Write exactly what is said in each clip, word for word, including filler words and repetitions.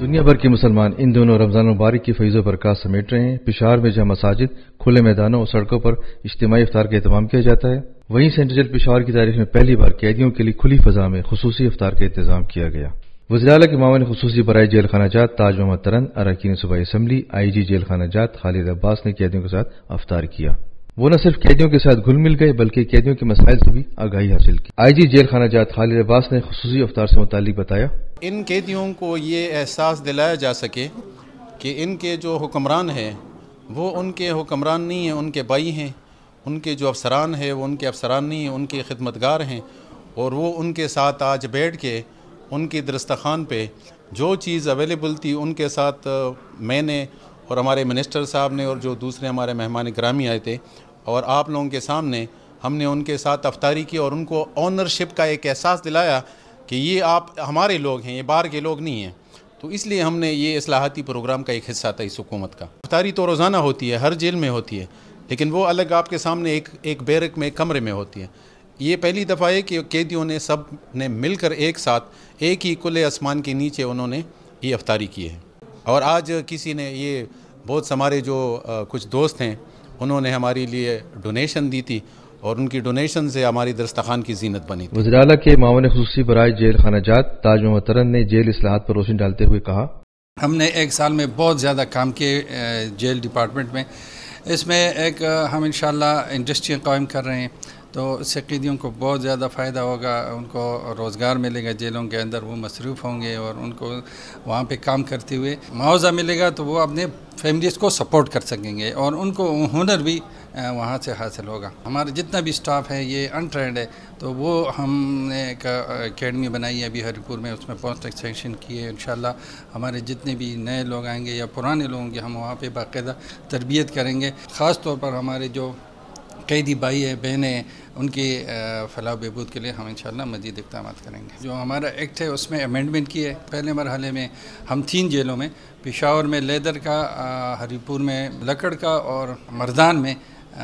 دنیا بھر کے مسلمان ان دونوں رمضان مبارک کی فیض و برکات سمیٹ رہے ہیں۔ پشاور میں جہاں مساجد، کھلے میدانوں اور سڑکوں پر اجتماعی افطار کا اہتمام کیا جاتا ہے، وہیں سنٹرل پشاور کی تاریخ میں پہلی بار قیدیوں کے لیے کھلی فضا میں خصوصی افطار کا انتظام کیا گیا۔ وزیر اعلیٰ کے معاون خصوصی برائے جیل خانہ جات تاج محمد ترن، اراکین صوبائی اسمبلی، آئی جی جیل خانہ جات خالد عباس نے قیدیوں کے ساتھ افطار کیا۔ وہ نہ صرف قیدیوں کے ساتھ گھل مل گئے بلکہ قیدیوں کے مسائل سے بھی آگاہی حاصل کی۔ آئی جی جیل خانہ جات خالد عباس نے خصوصی افطار سے متعلق بتایا، ان قیدیوں کو یہ احساس دلایا جا سکے کہ ان کے جو حکمران ہیں وہ ان کے حکمران نہیں ہیں، ان کے بھائی ہیں، ان کے جو افسران ہیں وہ ان کے افسران نہیں ہیں، ان کے خدمتگار ہیں، اور وہ ان کے ساتھ آج بیٹھ کے ان کی دسترخوان پہ جو چیز اویلیبل تھی ان کے ساتھ میں نے اور ہمارے منسٹر صاحب نے اور جو دوسرے ہمارے مہمان گرامی آئے تھے اور آپ لوگوں کے سامنے ہم نے ان کے ساتھ افطاری کی اور ان کو آنرشپ کا ایک احساس دلایا کہ یہ آپ ہمارے لوگ ہیں، یہ باہر کے لوگ نہیں ہیں۔ تو اس لیے ہم نے یہ اصلاحاتی پروگرام کا ایک حصہ تھا اس حکومت کا۔ افطاری تو روزانہ ہوتی ہے، ہر جیل میں ہوتی ہے، لیکن وہ الگ آپ کے سامنے ایک ایک بیرک میں ایک کمرے میں ہوتی ہے۔ یہ پہلی دفعہ ہے کہ قیدیوں نے سب نے مل کر ایک ساتھ ایک ہی کھلے آسمان کے نیچے انہوں نے یہ افطاری کی ہے۔ اور آج کسی نے یہ بہت ہمارے جو کچھ دوست ہیں انہوں نے ہمارے لیے ڈونیشن دی تھی اور ان کی ڈونیشن سے ہماری دسترخوان کی زینت بنی تھی۔ وزیر اعلیٰ کے معاون خصوصی برائے جیل خانہ جات تاج محمد ترن نے جیل اصلاحات پر روشنی ڈالتے ہوئے کہا، ہم نے ایک سال میں بہت زیادہ کام کیے جیل ڈپارٹمنٹ میں۔ اس میں ایک ہم انشاءاللہ انڈسٹریاں قائم کر رہے ہیں، تو اس سے قیدیوں کو بہت زیادہ فائدہ ہوگا، ان کو روزگار ملے گا جیلوں کے اندر، وہ مصروف ہوں گے اور ان کو وہاں پہ کام کرتے ہوئے معاوضہ ملے گا تو وہ اپنے فیملیز کو سپورٹ کر سکیں گے اور ان کو ہنر بھی وہاں سے حاصل ہوگا۔ ہمارا جتنا بھی سٹاف ہے یہ انٹرینڈ ہے، تو وہ ہم نے ایک اکیڈمی بنائی ہے ابھی ہری پور میں، اس میں پوسٹ ایکسٹینشن کی ہے۔ انشاءاللہ ہمارے جتنے بھی نئے لوگ آئیں گے یا پرانے لوگ ہوں گے ہم وہاں پہ باقاعدہ تربیت کریں گے۔ خاص طور پر ہمارے جو قیدی بھائی ہیں، بہنیں ہیں، ان کی فلاح و بہبود کے لیے ہم انشاءاللہ مزید اقدامات کریں گے۔ جو ہمارا ایکٹ ہے اس میں امینڈمنٹ کی ہے۔ پہلے مرحلے میں ہم تین جیلوں میں، پشاور میں لیدر کا، ہری پور میں لکڑ کا اور مردان میں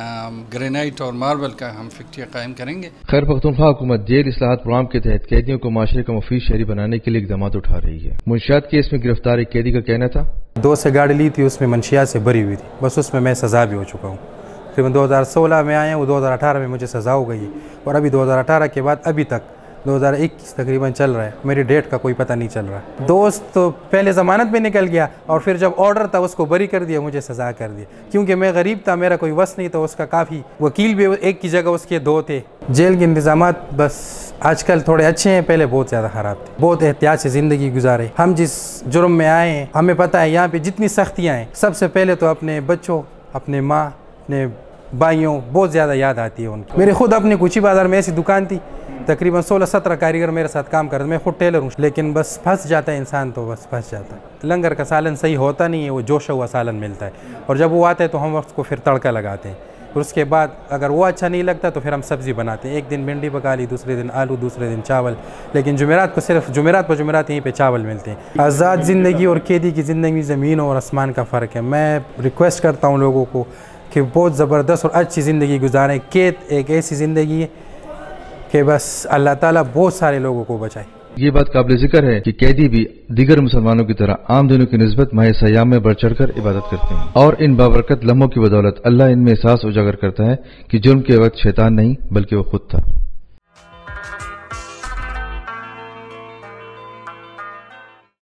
گرینائٹ اور ماربل کا ہم فیکٹریاں قائم کریں گے۔ خیر پختونخوا حکومت جیل اصلاحات پروگرام کے تحت قیدیوں کو معاشرے کا مفید شہری بنانے کے لیے اقدامات اٹھا رہی ہے۔ منشیات کیس میں گرفتار ایک قیدی کا کہنا تھا، دو سے گاڑی لی تھی، اس میں منشیات سے بری ہوئی تھی، بس اس میں میں سزا بھی ہو چکا ہوں۔ تقریباً دو ہزار سولہ میں آئے ہیں، وہ دو ہزار اٹھارہ میں مجھے سزا ہو گئی ہے، اور ابھی دو ہزار اٹھارہ کے بعد ابھی تک دو ہزار اکیس تقریباً چل رہا ہے، میری ڈیٹ کا کوئی پتہ نہیں چل رہا ہے۔ دوست تو پہلے ضمانت میں نکل گیا اور پھر جب آرڈر تھا اس کو بری کر دیا، مجھے سزا کر دیا، کیونکہ میں غریب تھا، میرا کوئی وس نہیں تھا اس کا کافی، وکیل بھی ایک کی جگہ اس کے دو تھے۔ جیل کے انتظامات بس آج کل تھوڑے اچھے ہیں، پہلے بہت زیادہ خراب تھے، بہت احتیاط سے زندگی گزارے۔ ہم جس جرم میں آئے ہیں ہمیں پتہ ہے یہاں پہ جتنی سختیاں ہیں، سب سے پہلے تو اپنے بچوں، اپنے ماں، اپنے بھائیوں بہت زیادہ یاد آتی ہے ان کی۔ میرے خود اپنے کوچی بازار میں ایسی دکان تھی، تقریباً سولہ سترہ کاریگر میرے ساتھ کام کرتے، میں خود ٹیلر ہوں، لیکن بس پھنس جاتا ہے انسان، تو بس پھنس جاتا ہے۔ لنگر کا سالن صحیح ہوتا نہیں ہے، وہ جوشا ہوا سالن ملتا ہے، اور جب وہ آتا ہے تو ہم اس کو پھر تڑکا لگاتے ہیں، پھر اس کے بعد اگر وہ اچھا نہیں لگتا تو پھر ہم سبزی بناتے ہیں، ایک دن بھنڈی پکا لی، دوسرے دن آلو، دوسرے دن چاول، لیکن جمعرات کو صرف جمعرات پر جمعرات یہیں پہ چاول ملتے ہیں۔ آزاد زندگی اور قیدی کی زندگی میں زمین اور آسمان کا فرق ہے۔ میں ریکویسٹ کرتا ہوں لوگوں کو کہ بہت زبردست اور اچھی زندگی گزاریں۔ قید ایک ایسی زندگی ہے کہ بس اللہ تعالیٰ بہت سارے لوگوں کو بچائے۔ یہ بات قابل ذکر ہے کہ قیدی بھی دیگر مسلمانوں کی طرح عام دنوں کی نسبت ماہ سیام میں بڑھ چڑھ کر عبادت کرتے ہیں، اور ان بابرکت لمحوں کی بدولت اللہ ان میں احساس اجاگر کرتا ہے کہ جرم کے وقت شیطان نہیں بلکہ وہ خود تھا۔